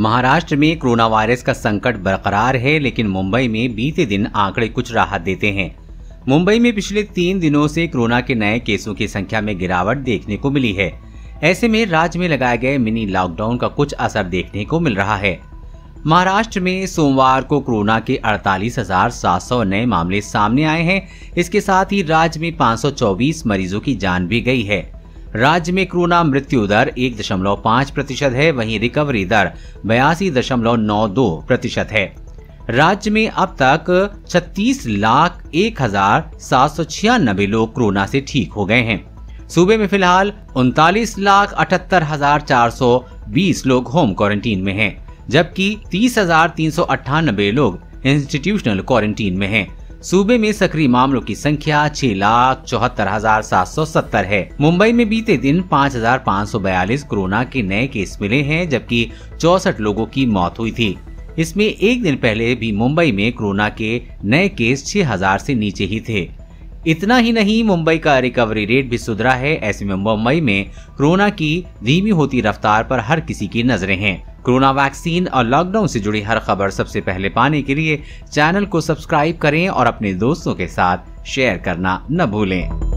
महाराष्ट्र में corona virus का संकट बरकरार है, लेकिन मुंबई में बीते दिन आंकड़े कुछ राहत देते हैं। मुंबई में पिछले 3 दिनों से कोरोना के नए केसों की संख्या में गिरावट देखने को मिली है। ऐसे में राज्य में लगाए गए मिनी लॉकडाउन का कुछ असर देखने को मिल रहा है। महाराष्ट्र में सोमवार को कोरोना के 48,700 नए मामले सामने आए हैं। इसके साथ ही राज्य में 524 मरीजों की जान भी गई है। राज्य में कोरोना मृत्यु दर 1.5% है, वहीं रिकवरी दर 82.92% है। राज्य में अब तक 36,01,796 लोग कोरोना से ठीक हो गए हैं। सूबे में फिलहाल 39,78,420 लोग होम क्वारंटीन में हैं, जबकि 30,398 लोग इंस्टीट्यूशनल क्वारंटीन में हैं। सूबे में सक्रिय मामलों की संख्या 6,74,770 है। मुंबई में बीते दिन 5,542 कोरोना के नए केस मिले हैं, जबकि 64 लोगों की मौत हुई थी। इसमें एक दिन पहले भी मुंबई में कोरोना के नए केस 6,000 से नीचे ही थे। इतना ही नहीं, मुंबई का रिकवरी रेट भी सुधरा है। ऐसे में मुंबई में कोरोना की धीमी होती रफ्तार पर हर किसी की नजरें हैं। कोरोना वैक्सीन और लॉकडाउन से जुड़ी हर खबर सबसे पहले पाने के लिए चैनल को सब्सक्राइब करें और अपने दोस्तों के साथ शेयर करना न भूलें।